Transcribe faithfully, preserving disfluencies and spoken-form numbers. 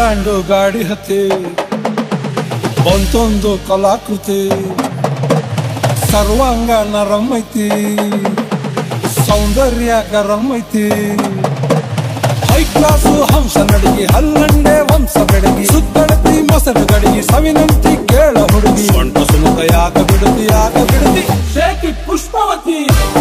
Leyland ಗಾಡಿ ಹತ್ತಿ ಬಂತೊಂದು ಕಲಾಕೃತಿ ಸರ್ವಾಂಗ ನರಂ ಐತಿ ಸೌಂದರ್ಯ ಗರಂ ಐತಿ ಹೈ ಕ್ಲಾಸು ಹಂಸ ನಡಿಗೆ ಹಲ್ಲಂಡೆ ವಂಶ ಬೆಡಗಿ ಸುತ್ತಳತಿ ಮೊಸರು ಗಡಿಗೆ ಸವಿನಂತಿ ಕೇಳ ಹುಡುಗಿ ಸೊಂಟ ಸುಮುಖ ಯಾಕ ಬಿಡತಿ ಯಾಕ ಬಿಡತಿ ಶೇಖಿ ಪುಷ್ಪವತಿ